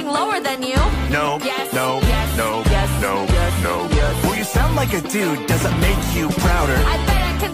lower than you. No, Yes, no, yes, no, yes, no, yes, no. yes. Well, you sound like a dude, doesn't make you prouder. I bet I can